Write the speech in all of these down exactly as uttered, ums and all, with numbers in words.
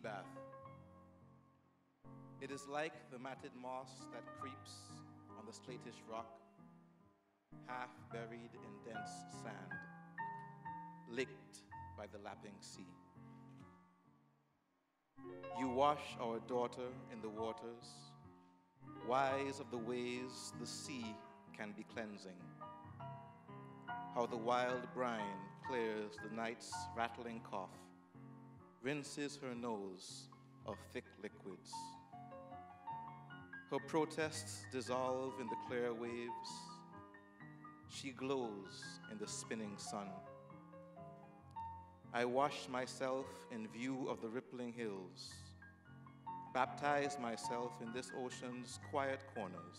bath. It is like the matted moss that creeps on the slatish rock, half buried in dense sand, licked by the lapping sea. You wash our daughter in the waters, wise of the ways the sea can be cleansing, how the wild brine clears the night's rattling cough, rinses her nose of thick liquids. Her protests dissolve in the clear waves. She glows in the spinning sun. I wash myself in view of the rippling hills, baptize myself in this ocean's quiet corners.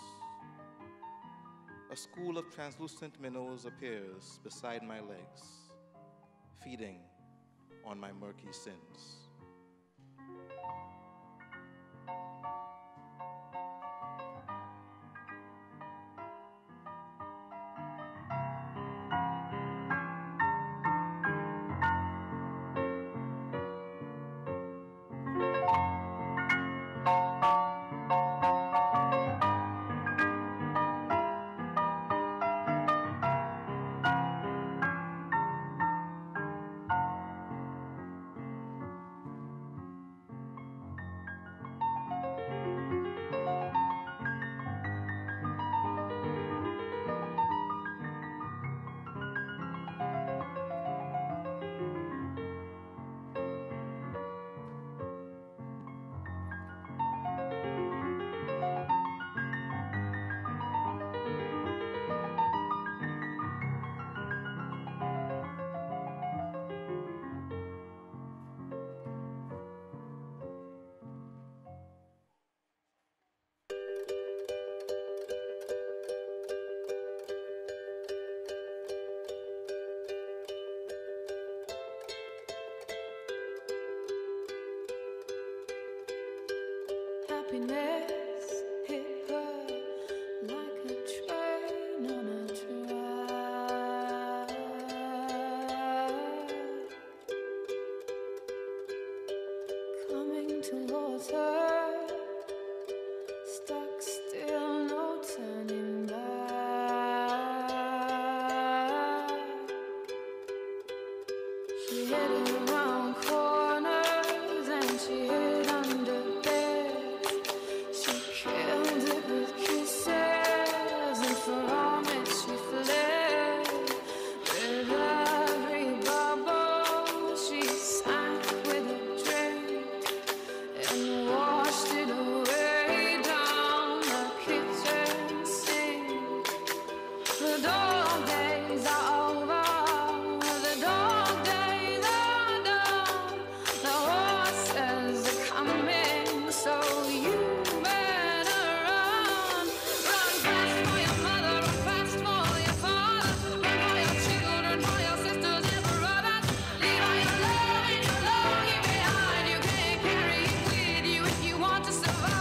A school of translucent minnows appears beside my legs, feeding on my murky sins.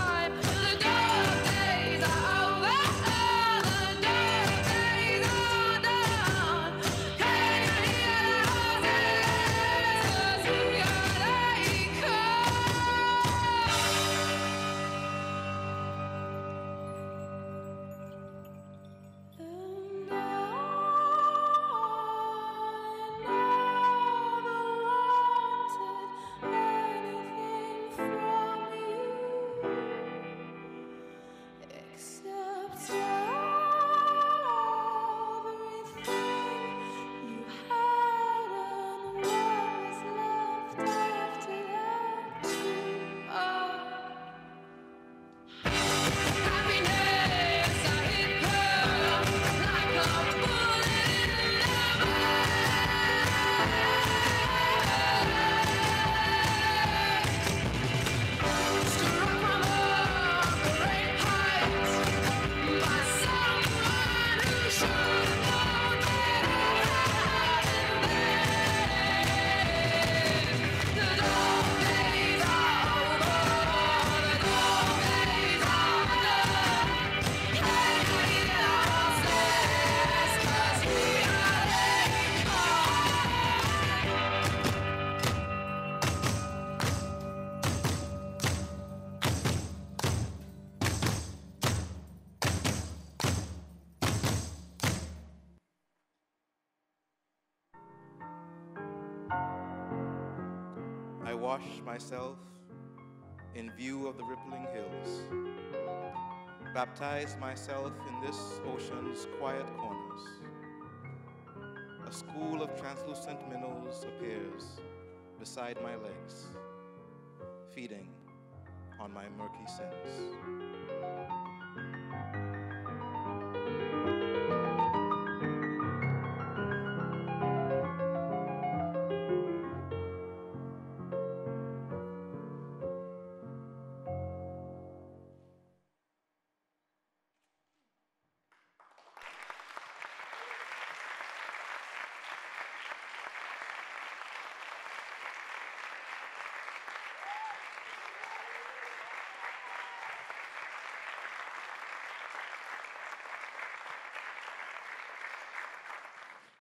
The wash myself in view of the rippling hills, baptize myself in this ocean's quiet corners. A school of translucent minnows appears beside my legs, feeding on my murky sins.